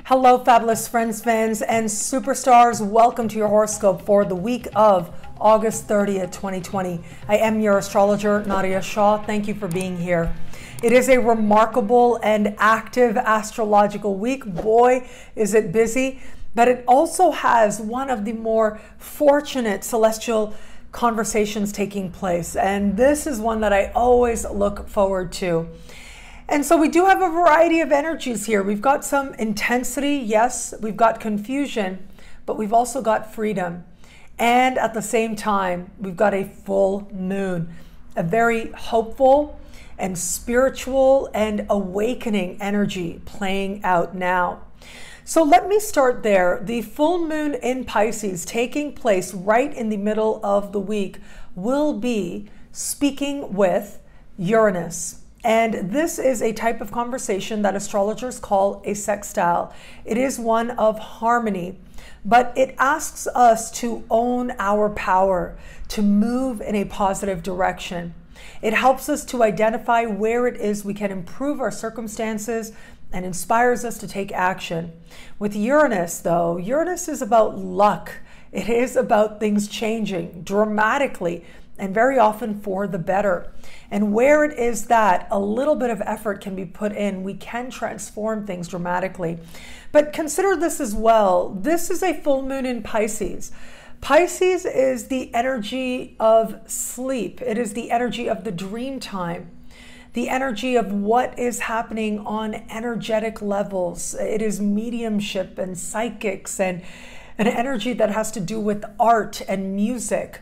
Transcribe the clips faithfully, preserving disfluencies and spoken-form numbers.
Hello, fabulous friends, fans, and superstars. Welcome to your horoscope for the week of August thirtieth, twenty twenty. I am your astrologer, Nadia Shaw. Thank you for being here. It is a remarkable and active astrological week. Boy, is it busy, but it also has one of the more fortunate celestial conversations taking place. And this is one that I always look forward to. And so we do have a variety of energies here. We've got some intensity, yes, we've got confusion, but we've also got freedom. And at the same time, we've got a full moon, a very hopeful and spiritual and awakening energy playing out now. So let me start there. The full moon in Pisces taking place right in the middle of the week will be speaking with Uranus. And this is a type of conversation that astrologers call a sextile. It is one of harmony, but it asks us to own our power, to move in a positive direction. It helps us to identify where it is we can improve our circumstances and inspires us to take action. With Uranus, though, Uranus is about luck. It is about things changing dramatically and very often for the better. And where it is that a little bit of effort can be put in, we can transform things dramatically. But consider this as well. This is a full moon in Pisces. Pisces is the energy of sleep. It is the energy of the dream time, the energy of what is happening on energetic levels. It is mediumship and psychics and an energy that has to do with art and music.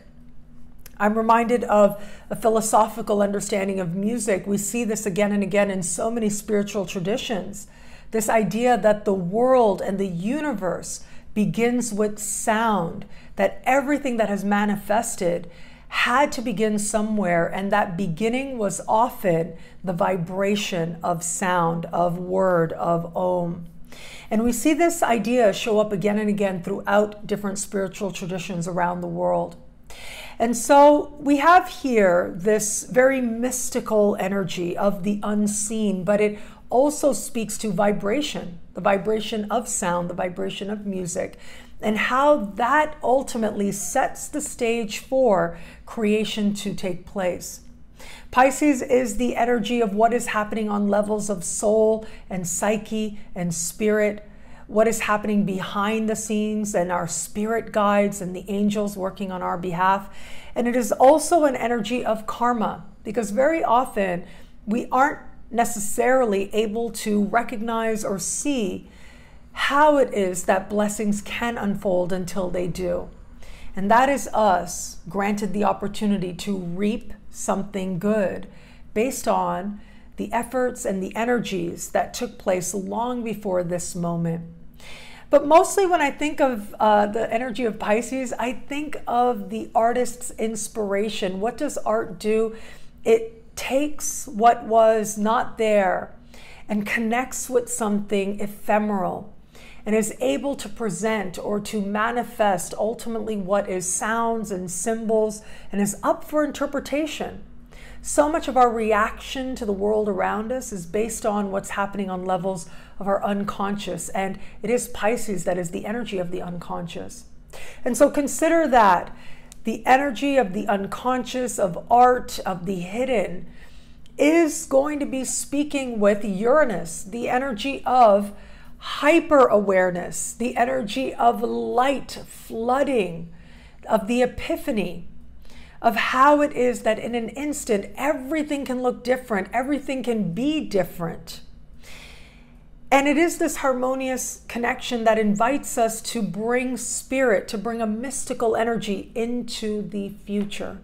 I'm reminded of a philosophical understanding of music. We see this again and again in so many spiritual traditions. This idea that the world and the universe begins with sound, that everything that has manifested had to begin somewhere, and that beginning was often the vibration of sound, of word, of Om. And we see this idea show up again and again throughout different spiritual traditions around the world. And so we have here this very mystical energy of the unseen, but it also speaks to vibration, the vibration of sound, the vibration of music, and how that ultimately sets the stage for creation to take place. Pisces is the energy of what is happening on levels of soul and psyche and spirit, what is happening behind the scenes, and our spirit guides and the angels working on our behalf. And it is also an energy of karma, because very often we aren't necessarily able to recognize or see how it is that blessings can unfold until they do. And that is us granted the opportunity to reap something good based on the efforts and the energies that took place long before this moment. But mostly when I think of uh, the energy of Pisces, I think of the artist's inspiration. What does art do? It takes what was not there and connects with something ephemeral and is able to present or to manifest ultimately what is sounds and symbols and is up for interpretation. So much of our reaction to the world around us is based on what's happening on levels of our unconscious, and it is Pisces that is the energy of the unconscious. And so consider that the energy of the unconscious, of art, of the hidden, is going to be speaking with Uranus, the energy of hyper-awareness, the energy of light flooding, of the epiphany, of how it is that in an instant, everything can look different, everything can be different. And it is this harmonious connection that invites us to bring spirit, to bring a mystical energy into the future.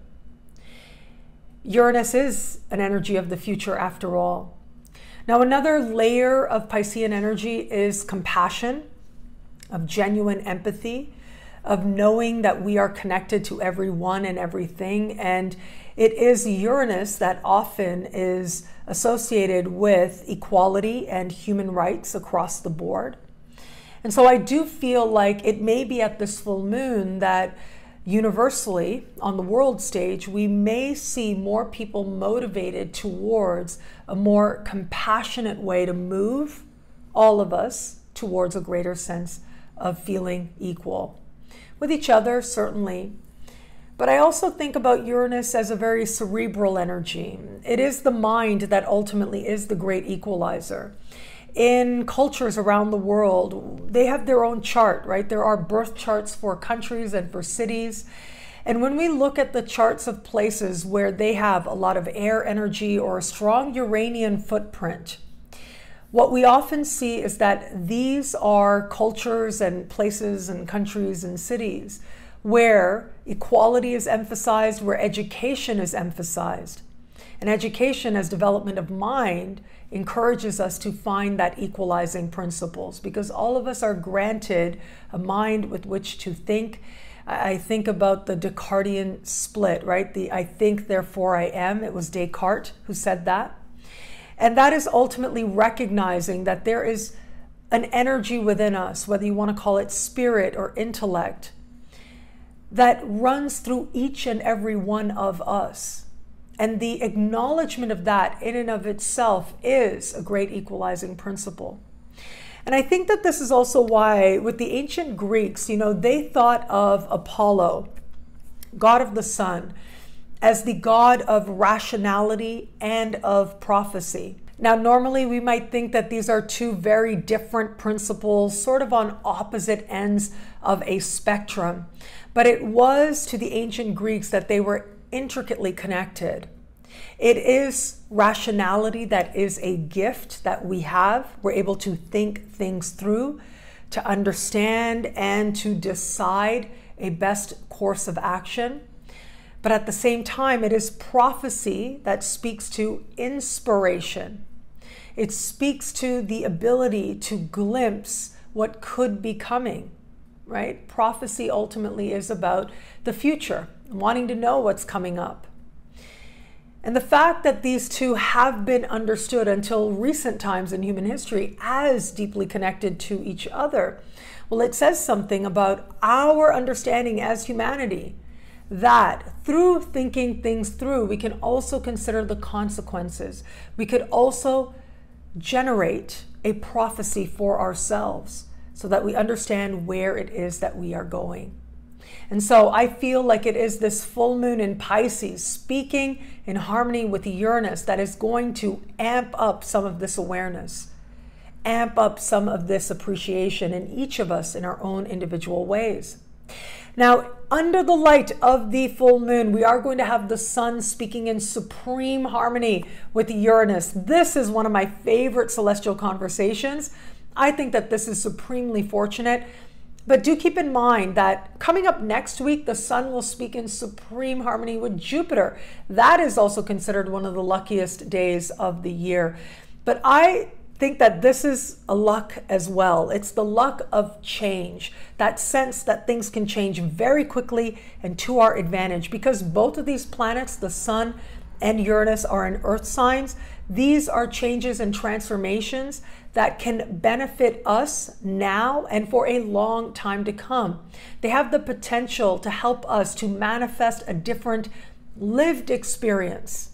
Uranus is an energy of the future after all. Now, another layer of Piscean energy is compassion, of genuine empathy, of knowing that we are connected to everyone and everything. And it is Uranus that often is associated with equality and human rights across the board. And so I do feel like it may be at this full moon that universally on the world stage, we may see more people motivated towards a more compassionate way to move all of us towards a greater sense of feeling equal. With each other, certainly. But I also think about Uranus as a very cerebral energy. It is the mind that ultimately is the great equalizer. In cultures around the world, they have their own chart, right? There are birth charts for countries and for cities. And when we look at the charts of places where they have a lot of air energy or a strong Uranian footprint, what we often see is that these are cultures and places and countries and cities where equality is emphasized, where education is emphasized. And education as development of mind encourages us to find that equalizing principles, because all of us are granted a mind with which to think. I think about the Descartesian split, right? The I think, therefore I am. It was Descartes who said that. And that is ultimately recognizing that there is an energy within us, whether you want to call it spirit or intellect, that runs through each and every one of us. And the acknowledgement of that in and of itself is a great equalizing principle. And I think that this is also why with the ancient Greeks, you know, they thought of Apollo, god of the sun, as the god of rationality and of prophecy. Now, normally we might think that these are two very different principles, sort of on opposite ends of a spectrum. But it was to the ancient Greeks that they were intricately connected. It is rationality that is a gift that we have. We're able to think things through, to understand and to decide a best course of action. But at the same time, it is prophecy that speaks to inspiration. It speaks to the ability to glimpse what could be coming, right? Prophecy ultimately is about the future, wanting to know what's coming up. And the fact that these two have been understood until recent times in human history as deeply connected to each other, well, it says something about our understanding as humanity, that through thinking things through, we can also consider the consequences. We could also generate a prophecy for ourselves so that we understand where it is that we are going. And so I feel like it is this full moon in Pisces speaking in harmony with Uranus that is going to amp up some of this awareness, amp up some of this appreciation in each of us in our own individual ways. Now, under the light of the full moon, we are going to have the sun speaking in supreme harmony with Uranus. This is one of my favorite celestial conversations. I think that this is supremely fortunate. But do keep in mind that coming up next week, the sun will speak in supreme harmony with Jupiter. That is also considered one of the luckiest days of the year. But I think that this is a luck as well. It's the luck of change, that sense that things can change very quickly and to our advantage. Because both of these planets, the sun and Uranus, are in earth signs. These are changes and transformations that can benefit us now and for a long time to come. They have the potential to help us to manifest a different lived experience,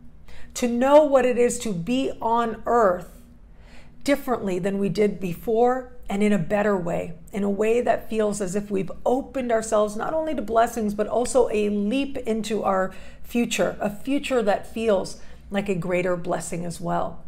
to know what it is to be on earth differently than we did before, and in a better way, in a way that feels as if we've opened ourselves not only to blessings, but also a leap into our future, a future that feels like a greater blessing as well.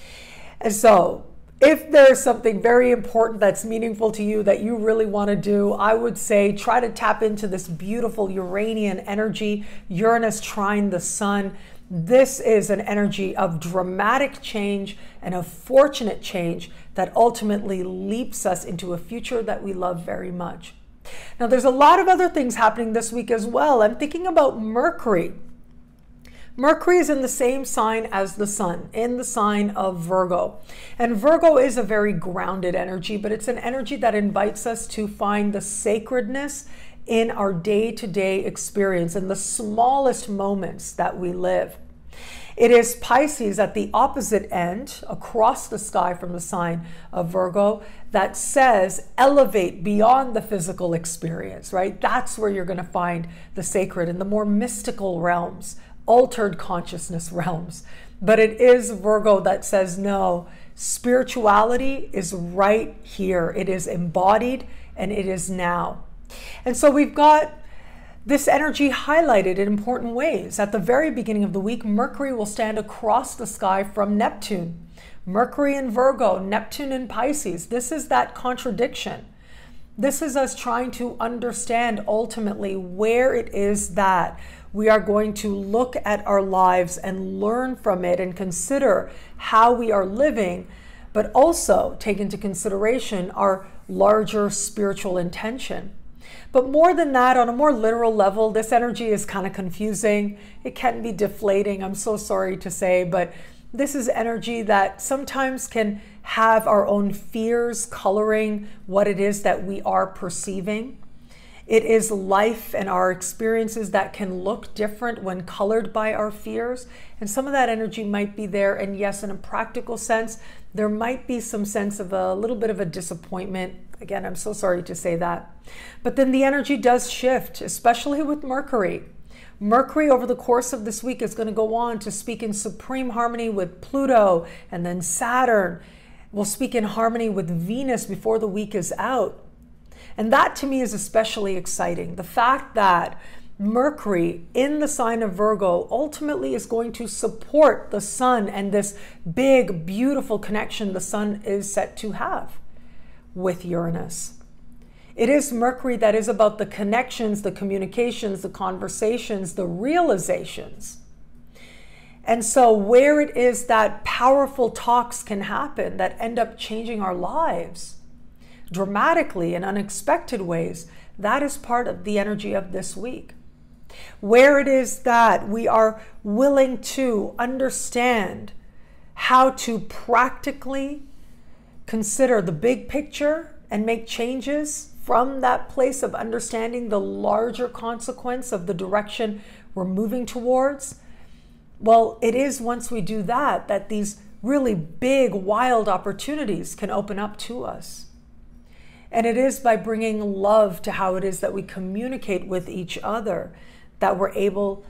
And so, if there's something very important that's meaningful to you that you really want to do, I would say try to tap into this beautiful Uranian energy, Uranus trine the sun. This is an energy of dramatic change and of fortunate change that ultimately leaps us into a future that we love very much. Now, there's a lot of other things happening this week as well. I'm thinking about Mercury. Mercury is in the same sign as the sun, in the sign of Virgo. And Virgo is a very grounded energy, but it's an energy that invites us to find the sacredness in our day-to-day experience, in the smallest moments that we live. It is Pisces at the opposite end, across the sky from the sign of Virgo, that says elevate beyond the physical experience, right? That's where you're going to find the sacred in the more mystical realms, altered consciousness realms. But it is Virgo that says, no, Spirituality is right here. It is embodied and it is now. And so we've got this energy highlighted in important ways. At the very beginning of the week, Mercury will stand across the sky from Neptune. Mercury in Virgo, Neptune in Pisces. This is that contradiction. This is us trying to understand ultimately where it is that we are going to look at our lives and learn from it and consider how we are living, but also take into consideration our larger spiritual intention. But more than that, on a more literal level, this energy is kind of confusing. It can be deflating, I'm so sorry to say, but this is energy that sometimes can have our own fears coloring what it is that we are perceiving. It is life and our experiences that can look different when colored by our fears. And some of that energy might be there. And yes, in a practical sense, there might be some sense of a little bit of a disappointment. Again, I'm so sorry to say that. But then the energy does shift, especially with Mercury. Mercury over the course of this week is going to go on to speak in supreme harmony with Pluto, and then Saturn will speak in harmony with Venus before the week is out. And that to me is especially exciting. The fact that Mercury in the sign of Virgo ultimately is going to support the sun and this big, beautiful connection the sun is set to have with Uranus. It is Mercury that is about the connections, the communications, the conversations, the realizations. And so where it is that powerful talks can happen that end up changing our lives dramatically in unexpected ways, that is part of the energy of this week. Where it is that we are willing to understand how to practically consider the big picture and make changes from that place of understanding the larger consequence of the direction we're moving towards. Well, it is once we do that, that these really big, wild opportunities can open up to us. And it is by bringing love to how it is that we communicate with each other that we're able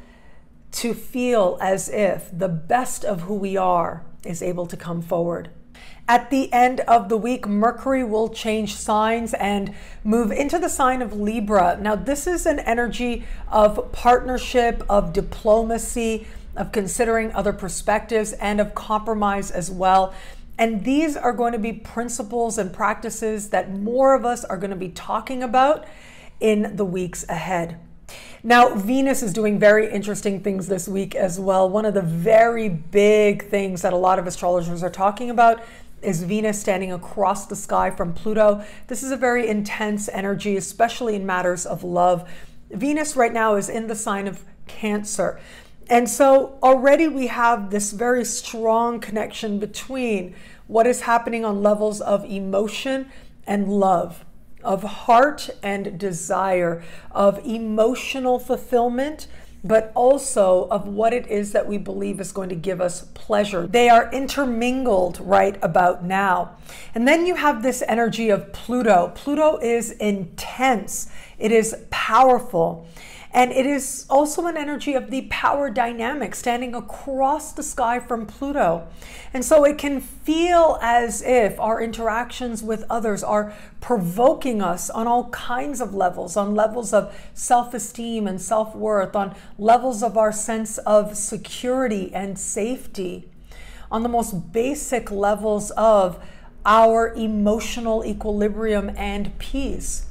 to feel as if the best of who we are is able to come forward. At the end of the week, Mercury will change signs and move into the sign of Libra. Now, this is an energy of partnership, of diplomacy, of considering other perspectives, and of compromise as well. And these are going to be principles and practices that more of us are going to be talking about in the weeks ahead. Now, Venus is doing very interesting things this week as well. One of the very big things that a lot of astrologers are talking about is Venus standing across the sky from Pluto. This is a very intense energy, especially in matters of love. Venus right now is in the sign of Cancer. And so already we have this very strong connection between what is happening on levels of emotion and love, of heart and desire, of emotional fulfillment, but also of what it is that we believe is going to give us pleasure. They are intermingled right about now. And then you have this energy of Pluto. Pluto is intense. It is powerful. And it is also an energy of the power dynamic standing across the sky from Pluto. And so it can feel as if our interactions with others are provoking us on all kinds of levels, on levels of self-esteem and self-worth, on levels of our sense of security and safety, on the most basic levels of our emotional equilibrium and peace.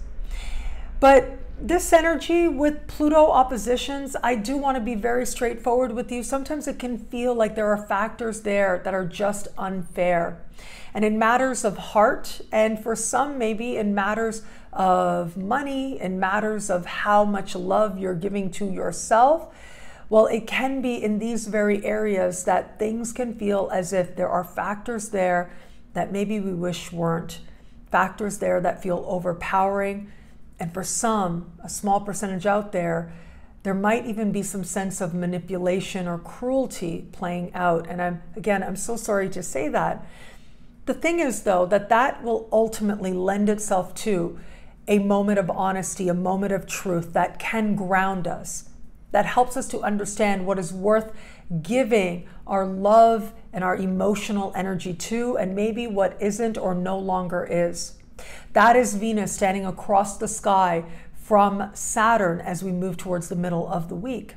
But this energy with Pluto oppositions, I do want to be very straightforward with you. Sometimes it can feel like there are factors there that are just unfair. And in matters of heart, and for some maybe in matters of money, in matters of how much love you're giving to yourself, well, it can be in these very areas that things can feel as if there are factors there that maybe we wish weren't. Factors there that feel overpowering. And for some, a small percentage out there, there might even be some sense of manipulation or cruelty playing out. And I'm, again, I'm so sorry to say that. The thing is, though, that that will ultimately lend itself to a moment of honesty, a moment of truth that can ground us, that helps us to understand what is worth giving our love and our emotional energy too, and maybe what isn't or no longer is. That is Venus standing across the sky from Saturn as we move towards the middle of the week.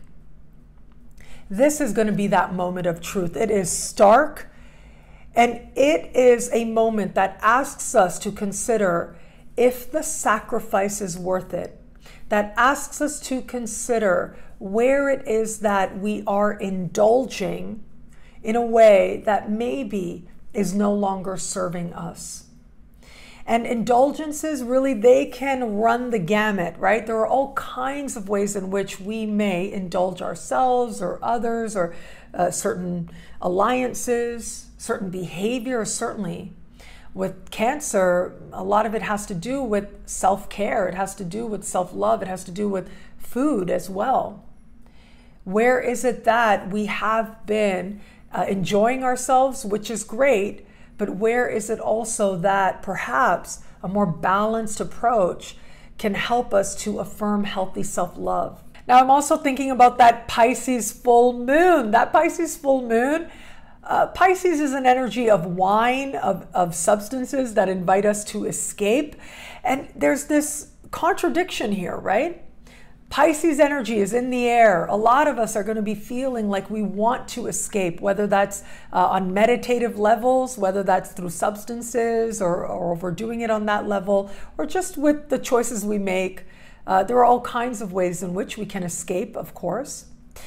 This is going to be that moment of truth. It is stark, and it is a moment that asks us to consider if the sacrifice is worth it. That asks us to consider where it is that we are indulging in a way that maybe is no longer serving us. And indulgences, really, they can run the gamut, right? There are all kinds of ways in which we may indulge ourselves or others, or uh, certain alliances, certain behavior. Certainly with Cancer, a lot of it has to do with self-care. It has to do with self-love. It has to do with food as well. Where is it that we have been uh, enjoying ourselves, which is great, but where is it also that perhaps a more balanced approach can help us to affirm healthy self-love? Now, I'm also thinking about that Pisces full moon. That Pisces full moon, uh, Pisces is an energy of wine, of, of substances that invite us to escape. And there's this contradiction here, right? Pisces energy is in the air. A lot of us are going to be feeling like we want to escape, whether that's uh, on meditative levels, whether that's through substances, or, or if we're doing it on that level, or just with the choices we make. Uh, there are all kinds of ways in which we can escape, of course.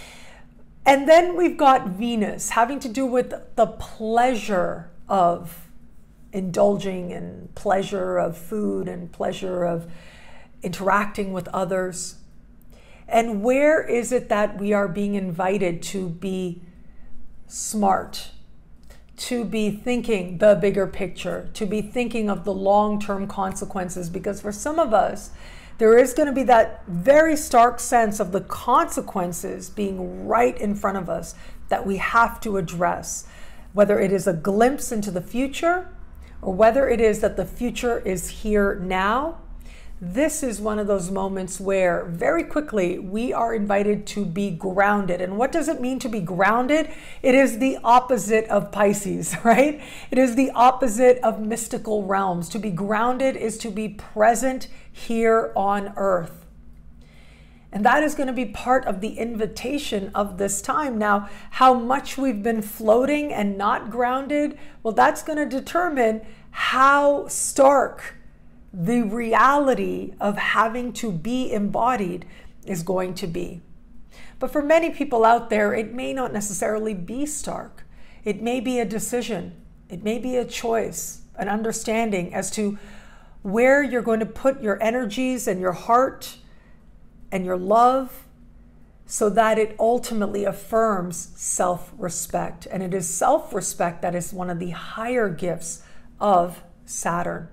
And then we've got Venus having to do with the pleasure of indulging, and pleasure of food, and pleasure of interacting with others. And where is it that we are being invited to be smart, to be thinking the bigger picture, to be thinking of the long-term consequences? Because for some of us, there is going to be that very stark sense of the consequences being right in front of us that we have to address, whether it is a glimpse into the future or whether it is that the future is here now. This is one of those moments where very quickly we are invited to be grounded. And what does it mean to be grounded? It is the opposite of Pisces, right? It is the opposite of mystical realms. To be grounded is to be present here on earth. And that is going to be part of the invitation of this time. Now, how much we've been floating and not grounded, well, that's going to determine how stark the reality of having to be embodied is going to be. But for many people out there, it may not necessarily be stark. It may be a decision. It may be a choice, an understanding as to where you're going to put your energies and your heart and your love, so that it ultimately affirms self-respect. And it is self-respect that is one of the higher gifts of Saturn.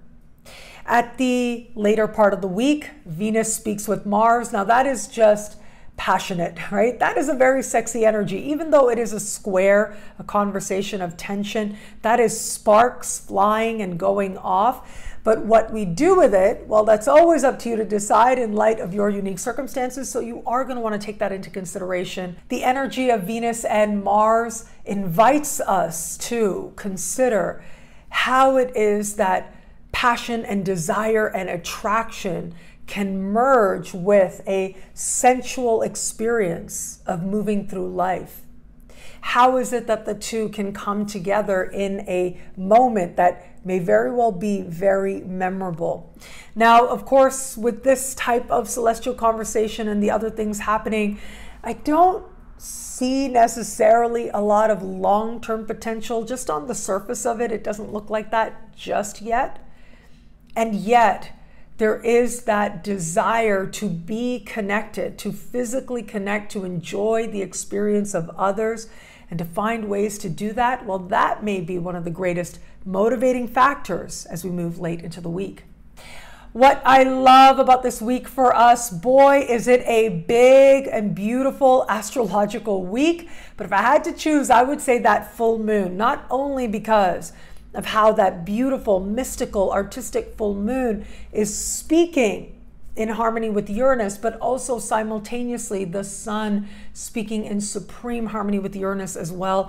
At the later part of the week, Venus speaks with Mars. Now that is just passionate, right? That is a very sexy energy. Even though it is a square, a conversation of tension, that is sparks flying and going off. But what we do with it, well, that's always up to you to decide in light of your unique circumstances. So you are going to want to take that into consideration. The energy of Venus and Mars invites us to consider how it is that passion and desire and attraction can merge with a sensual experience of moving through life. How is it that the two can come together in a moment that may very well be very memorable? Now, of course, with this type of celestial conversation and the other things happening, I don't see necessarily a lot of long-term potential. Just on the surface of it, it doesn't look like that just yet. And yet, there is that desire to be connected, to physically connect, to enjoy the experience of others, and to find ways to do that. Well, that may be one of the greatest motivating factors as we move late into the week. What I love about this week for us, boy, is it a big and beautiful astrological week. But if I had to choose, I would say that full moon, not only because of how that beautiful, mystical, artistic full moon is speaking in harmony with Uranus, but also simultaneously the sun speaking in supreme harmony with Uranus as well.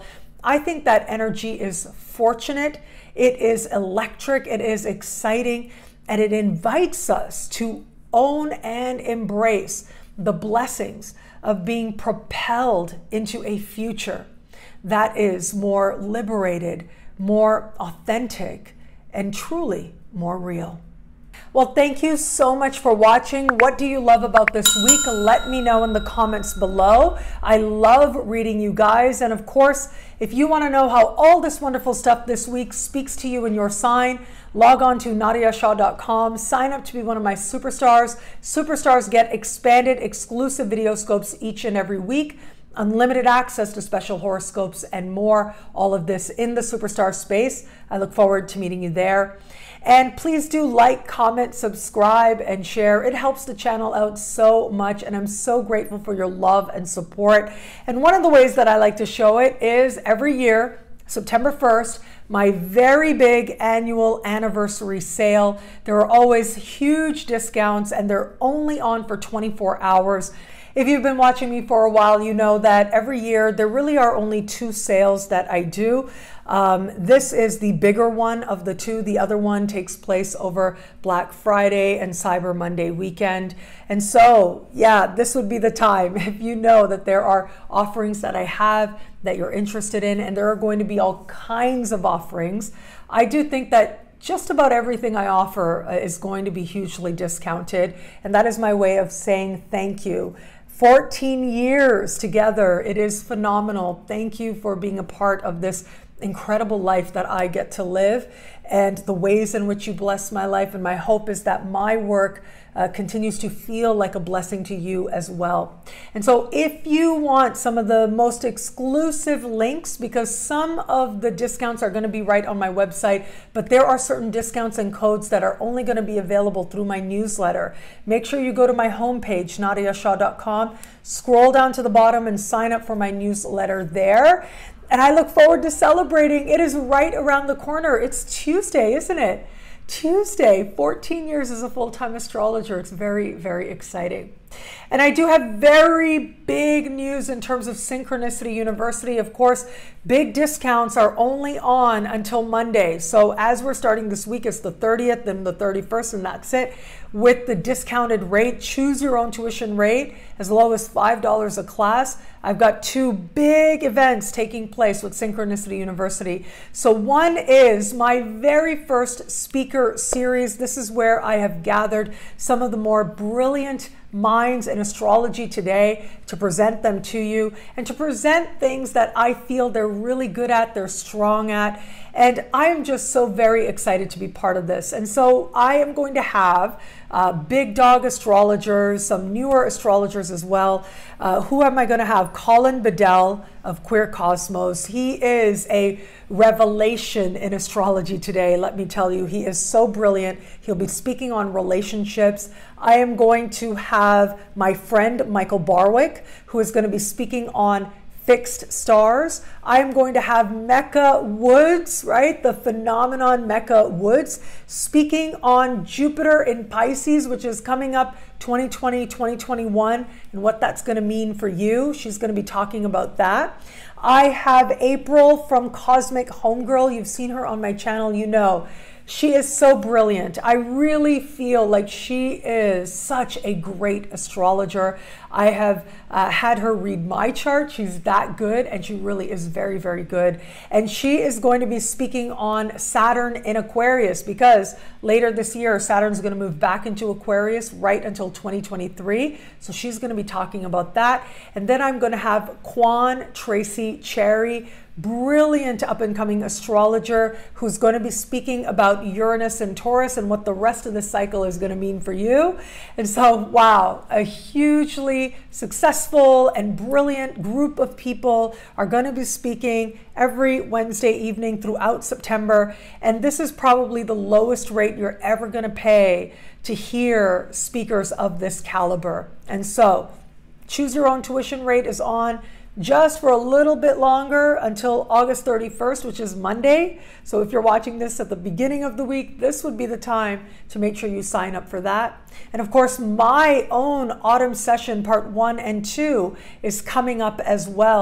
I think that energy is fortunate, it is electric, it is exciting, and it invites us to own and embrace the blessings of being propelled into a future that is more liberated, more authentic, and truly more real. Well, thank you so much for watching. What do you love about this week? Let me know in the comments below. I love reading you guys. And of course, if you want to know how all this wonderful stuff this week speaks to you in your sign, log on to nadia shah dot com. Sign up to be one of my superstars. Superstars get expanded exclusive video scopes each and every week, unlimited access to special horoscopes and more. All of this in the superstar space. I look forward to meeting you there. And please do like, comment, subscribe, and share. It helps the channel out so much, and I'm so grateful for your love and support. And one of the ways that I like to show it is every year, September first, my very big annual anniversary sale. There are always huge discounts, and they're only on for twenty-four hours. If you've been watching me for a while, you know that every year there really are only two sales that I do. Um, this is the bigger one of the two. The other one takes place over Black Friday and Cyber Monday weekend. And so, yeah, this would be the time if you know that there are offerings that I have that you're interested in, and there are going to be all kinds of offerings. I do think that just about everything I offer is going to be hugely discounted, and that is my way of saying thank you. fourteen years together. It is phenomenal. Thank you for being a part of this incredible life that I get to live, and the ways in which you bless my life. And my hope is that my work uh, continues to feel like a blessing to you as well. And so if you want some of the most exclusive links, because some of the discounts are going to be right on my website, but there are certain discounts and codes that are only going to be available through my newsletter. Make sure you go to my homepage, nadia shah dot com, scroll down to the bottom and sign up for my newsletter there. And I look forward to celebrating. It is right around the corner. It's Tuesday, isn't it? Tuesday, fourteen years as a full-time astrologer. It's very, very exciting. And I do have very big news in terms of Synchronicity University. Of course, big discounts are only on until Monday. So as we're starting this week, it's the thirtieth and the thirty-first, and that's it. With the discounted rate, choose your own tuition rate, as low as five dollars a class. I've got two big events taking place with Synchronicity University. So one is my very first speaker series. This is where I have gathered some of the more brilliant minds in astrology today to present them to you and to present things that I feel they're really good at, they're strong at. And I am just so very excited to be part of this. And so I am going to have uh, big dog astrologers, some newer astrologers as well. Uh, who am I going to have? Colin Bedell of Queer Cosmos. He is a revelation in astrology today. Let me tell you, he is so brilliant. He'll be speaking on relationships. I am going to have my friend Michael Barwick, who is going to be speaking on fixed stars. I'm going to have Mecca Woods, right? The phenomenon Mecca Woods, speaking on Jupiter in Pisces, which is coming up twenty twenty, twenty twenty-one, and what that's going to mean for you. She's going to be talking about that. I have April from Cosmic Homegirl. You've seen her on my channel, you know. She is so brilliant. I really feel like she is such a great astrologer. I have uh, had her read my chart. She's that good, and she really is very, very good. And she is going to be speaking on Saturn in Aquarius, because later this year, Saturn's going to move back into Aquarius right until twenty twenty-three. So she's going to be talking about that. And then I'm going to have Kwan Tracy Cherry, brilliant up-and-coming astrologer, who's going to be speaking about Uranus and Taurus and what the rest of the cycle is going to mean for you. And so, wow, a hugely successful and brilliant group of people are going to be speaking every Wednesday evening throughout September. And this is probably the lowest rate you're ever going to pay to hear speakers of this caliber. And so, choose your own tuition rate is on just for a little bit longer until August thirty-first, which is Monday. So if you're watching this at the beginning of the week, this would be the time to make sure you sign up for that. And of course, my own autumn session part one and two is coming up as well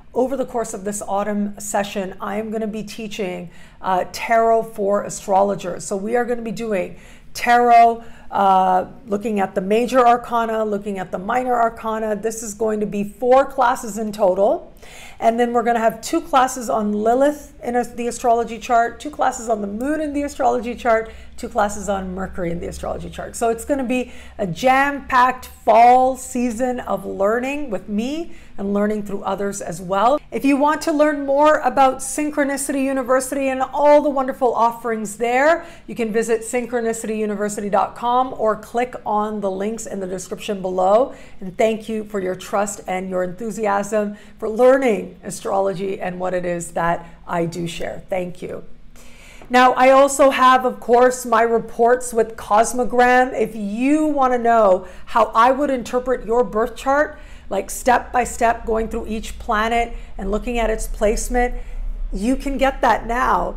over the course of this autumn session, I am going to be teaching uh, tarot for astrologers. So we are going to be doing tarot, uh, looking at the major arcana, looking at the minor arcana. This is going to be four classes in total. And then we're going to have two classes on Lilith in a, the astrology chart, two classes on the moon in the astrology chart, two classes on Mercury in the astrology chart. So it's going to be a jam-packed fall season of learning with me and learning through others as well. If you want to learn more about Synchronicity University and all the wonderful offerings there, you can visit synchronicity university dot com or click on the links in the description below. And thank you for your trust and your enthusiasm for learning astrology and what it is that I do share. Thank you. Now, I also have, of course, my reports with Cosmogram. If you want to know how I would interpret your birth chart, like step by step, going through each planet and looking at its placement, you can get that now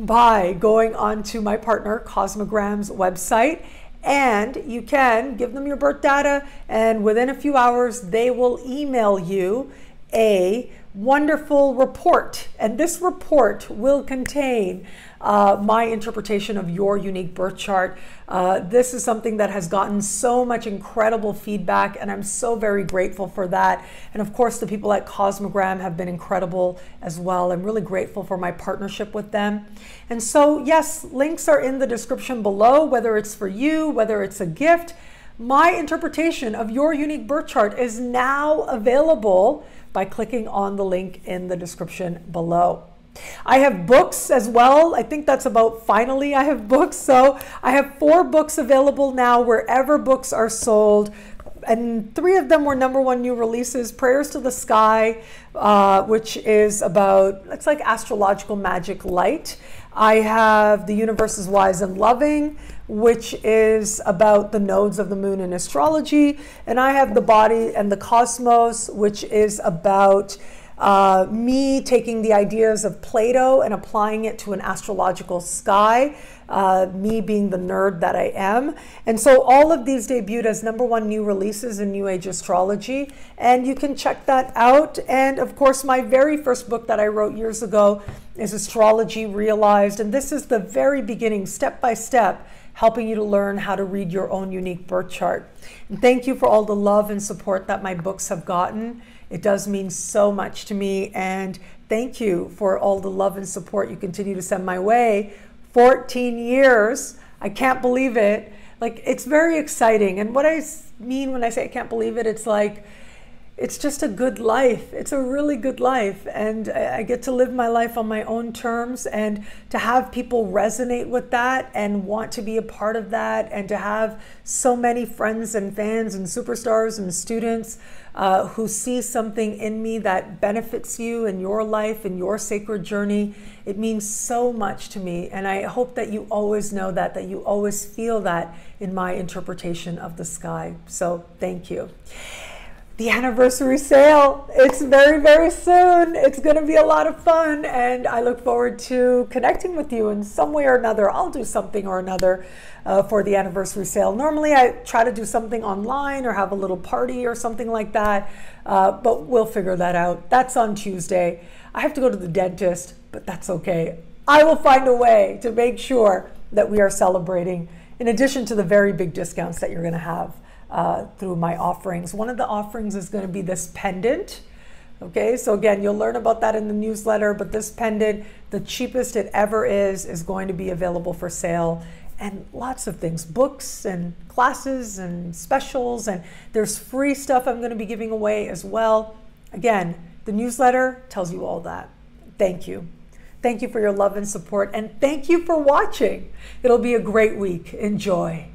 by going onto my partner Cosmogram's website. And you can give them your birth data, and within a few hours, they will email you a wonderful report. And this report will contain uh, my interpretation of your unique birth chart. Uh, this is something that has gotten so much incredible feedback, and I'm so very grateful for that. And of course, the people at Cosmogram have been incredible as well. I'm really grateful for my partnership with them. And so, yes, links are in the description below, whether it's for you, whether it's a gift. My interpretation of your unique birth chart is now available by clicking on the link in the description below. I have books as well. I think that's about finally I have books. So I have four books available now wherever books are sold. And three of them were number one new releases. Prayers to the Sky, uh, which is about, it's like astrological magic light. I have The Universe is Wise and Loving, which is about the nodes of the moon in astrology. And I have The Body and the Cosmos, which is about uh, me taking the ideas of Plato and applying it to an astrological sky, uh, me being the nerd that I am. And so all of these debuted as number one new releases in New Age astrology, and you can check that out. And of course, my very first book that I wrote years ago is Astrology Realized, and this is the very beginning, step by step, helping you to learn how to read your own unique birth chart. And thank you for all the love and support that my books have gotten. It does mean so much to me, and thank you for all the love and support you continue to send my way. fourteen years, I can't believe it. Like, it's very exciting. And what I mean when I say I can't believe it, it's like, it's just a good life. It's a really good life. And I get to live my life on my own terms, and to have people resonate with that and want to be a part of that, and to have so many friends and fans and superstars and students uh, who see something in me that benefits you in your life and your sacred journey. It means so much to me. And I hope that you always know that, that you always feel that in my interpretation of the sky. So thank you. The anniversary sale, it's very, very soon. It's going to be a lot of fun, and I look forward to connecting with you in some way or another. I'll do something or another uh, for the anniversary sale. Normally, I try to do something online or have a little party or something like that, uh, but we'll figure that out. That's on Tuesday. I have to go to the dentist, but that's okay. I will find a way to make sure that we are celebrating, in addition to the very big discounts that you're going to have Uh, through my offerings. One of the offerings is going to be this pendant. Okay, so again, you'll learn about that in the newsletter, but this pendant, the cheapest it ever is, is going to be available for sale. And lots of things, books and classes and specials, and there's free stuff I'm going to be giving away as well. Again, the newsletter tells you all that. Thank you. Thank you for your love and support, and thank you for watching. It'll be a great week. Enjoy.